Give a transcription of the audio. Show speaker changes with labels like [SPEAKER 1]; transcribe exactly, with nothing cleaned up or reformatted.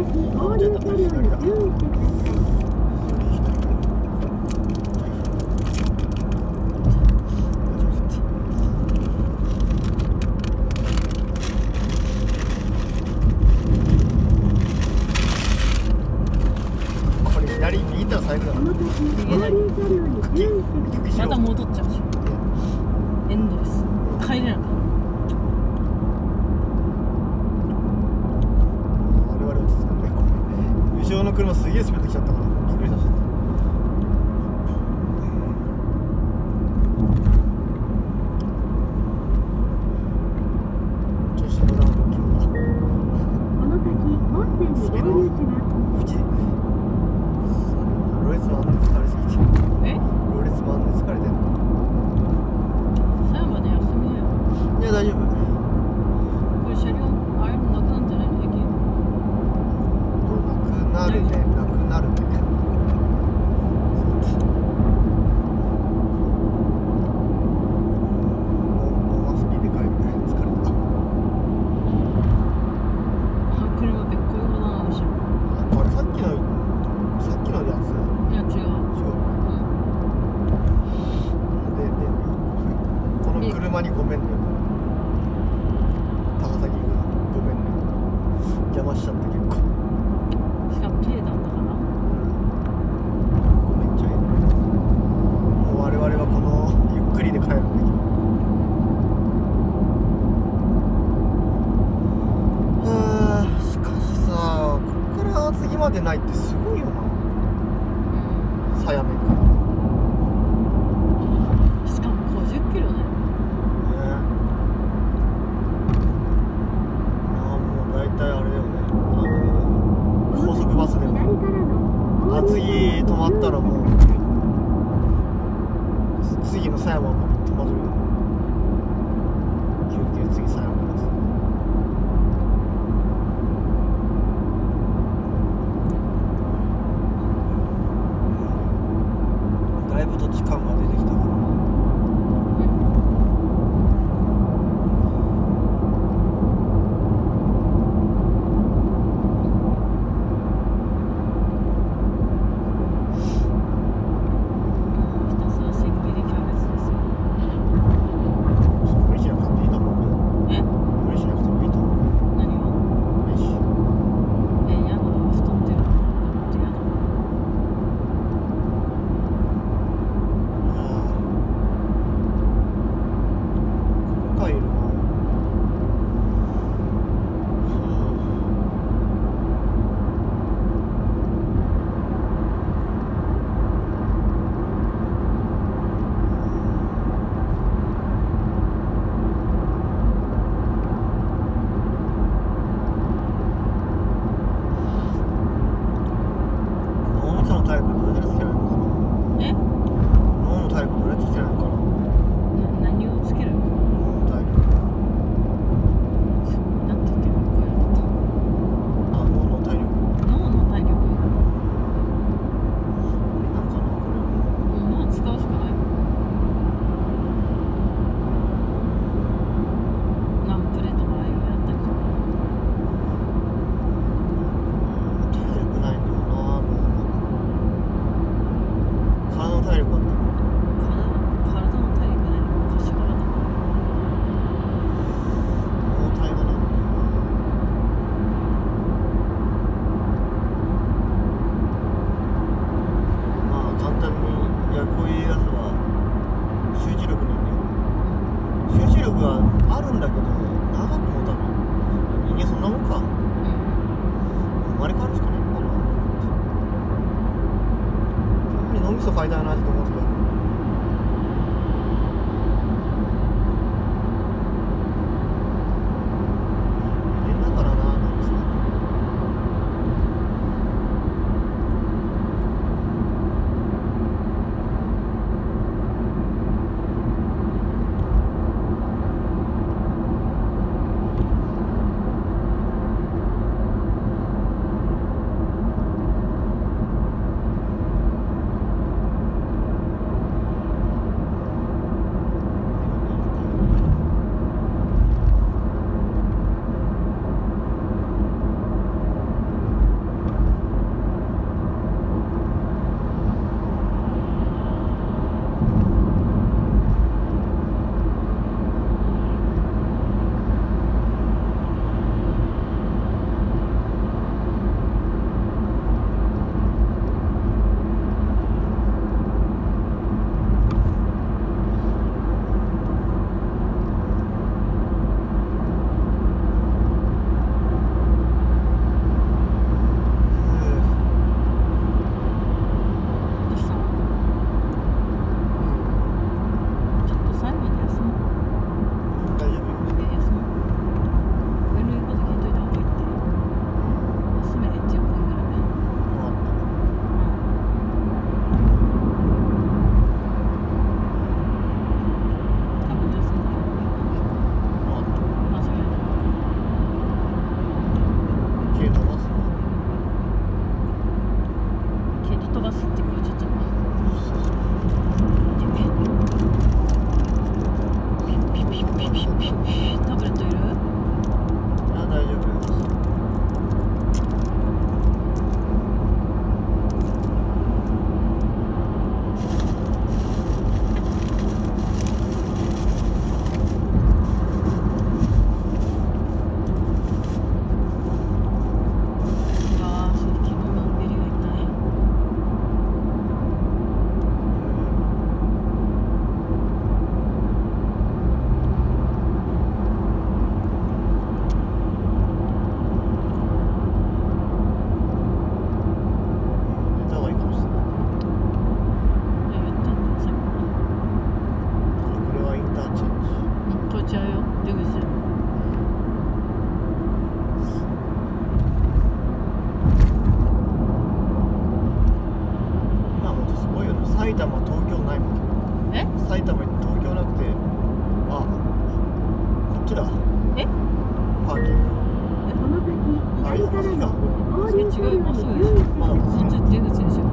[SPEAKER 1] また戻っちゃうし、エンドレス帰れなかった。
[SPEAKER 2] 我々落ち着くんで、後ろの車すげえスピード来ちゃったからびっくりしたし。調子乗らんの今日は。
[SPEAKER 3] この先本線に合流します。
[SPEAKER 2] 富士ロレスマンで疲れすぎて。
[SPEAKER 1] え？
[SPEAKER 2] ロレスマンで疲れてんの？
[SPEAKER 1] 最後まで休みだよ。
[SPEAKER 2] いや大丈夫。
[SPEAKER 1] これ車両あれもなくなんじゃないの？駅。
[SPEAKER 2] なくなるね。なくなるね。もうマスピーで帰るね。疲れた。
[SPEAKER 1] あ、車べっこいほどな後ろ。
[SPEAKER 2] あれさっきのさっきのやつ。
[SPEAKER 1] いや違う。
[SPEAKER 2] 違う。ででこの車にごめんね。高崎がごめんね。邪魔しちゃって結構。
[SPEAKER 1] しかも軽なんだから。
[SPEAKER 2] ごめんちゃいね。もう我々はこのゆっくりで帰るんだけど。はあ、しかしさ、こっから次までないってすごいよな。さやめんから。
[SPEAKER 1] しかもごじゅっキロね。
[SPEAKER 2] 大体あれだよね、あの高速バスでもあ次止まったらもう次の狭山まで止まるよね。休憩次狭山です。だいぶ土地感が出てきたから。階段の味と思ってた。 蹴飛ばす
[SPEAKER 1] 蹴り飛ばすってこれちょっとピッピッピッピッピッピッピッタブレットいる？
[SPEAKER 2] あ、大丈夫よ。埼玉、東京ないもん。
[SPEAKER 1] え？
[SPEAKER 2] 埼玉に東京なくて、あ、こっちだ。
[SPEAKER 1] え？
[SPEAKER 2] パーキング。
[SPEAKER 3] この先、
[SPEAKER 2] あれ、こっちか。
[SPEAKER 1] え、違う、まっすぐでしょ。
[SPEAKER 2] まだまっすぐ。
[SPEAKER 1] そっち出口でしょ。